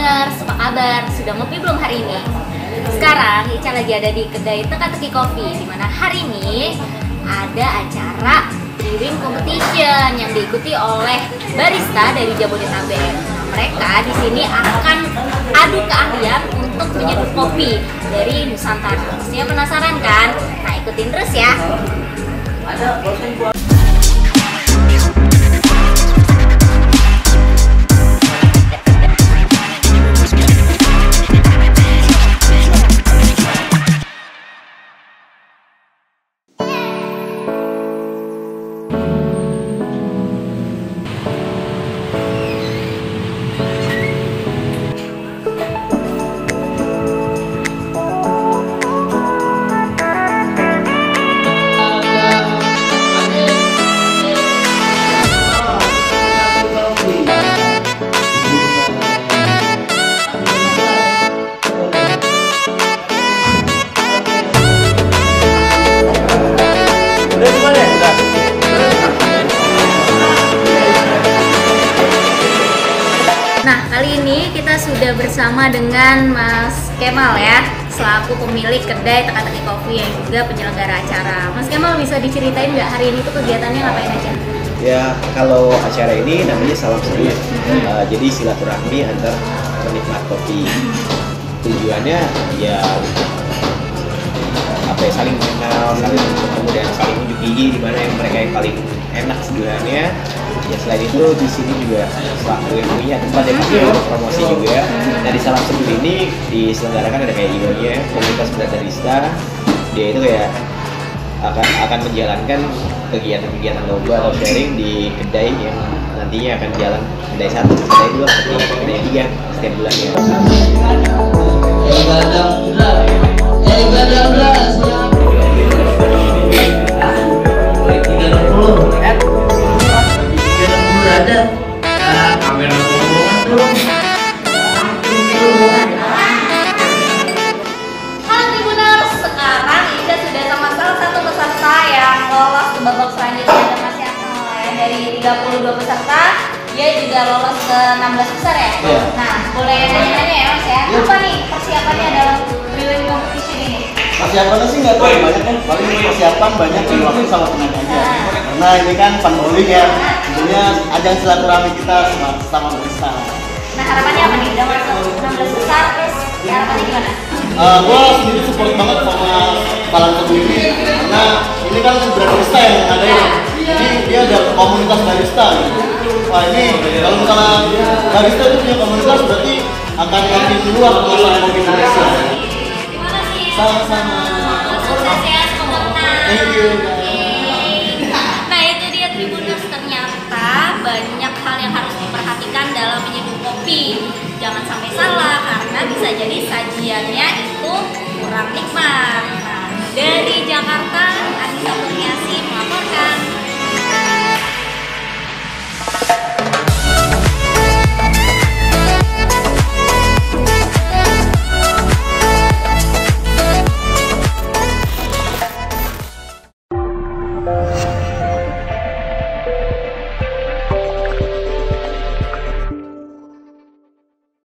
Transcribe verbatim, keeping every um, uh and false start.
Tribuners, apa kabar? Sudah ngopi belum hari ini? Sekarang Ica lagi ada di kedai Teka-Teki Coffee, dimana hari ini ada acara brewing competition yang diikuti oleh barista dari Jabodetabek. Mereka di sini akan adu keahlian untuk menyeduh kopi dari Nusantara. Pastinya penasaran kan? Nah, ikutin terus ya. Nah, kali ini kita sudah bersama dengan Mas Kemal ya, selaku pemilik kedai Teka-Teki Coffee yang juga penyelenggara acara. Mas Kemal, bisa diceritain nggak hari ini tuh kegiatannya ngapain aja? Ya, kalau acara ini namanya Salam Seduh. Hmm. Uh, jadi silaturahmi antar penikmat kopi. Tujuannya ya apa ya, saling mengenal, saling kemudian saling unjuk gigi di mana yang mereka yang paling enak seduhannya. Ya selain itu di sini juga selaku yang punya tempat yang pasti ada promosi juga. Nah, di Salam Seduh ini diselenggarakan ada kayak eventnya komunitas barista. Dia itu kayak akan akan menjalankan kegiatan-kegiatan lomba atau sharing di kedai yang nantinya akan jalan kedai satu, kedai dua, kedai, kedai tiga setiap bulannya. Babak selanjutnya ada Mas Yakno ya, dari tiga puluh dua peserta, dia juga lolos ke enam belas besar ya? Yeah. Nah, boleh nanya-nanya ya Mas ya, apa nih persiapannya dalam brewing competition ini? Persiapannya sih nggak terlalu banyak kan, paling persiapan banyak yang waktu sama tenaga aja. Nah. Karena ini kan fun bowling ya, tentunya ajang silaturahmi kita sama barista. Nah, harapannya apa nih? Udah masuk enam belas besar, terus harapannya gimana? Uh, gue sendiri support banget sama Salam Seduh ini, karena ini kan sebenarnya barista yang ada ya. Jadi dia ada komunitas barista. Wah, ini kalau misalnya barista itu punya komunitas berarti akan makin luas masalah kopi Indonesia. Terima kasih. Sama-sama. Sukses ya, semoga menang. Thank you. Nah, itu dia Tribuners, ternyata banyak hal yang harus diperhatikan dalam menyeduh kopi. Jangan sampai salah karena bisa jadi sajiannya itu kurang nikmat. Nah, dari Jakarta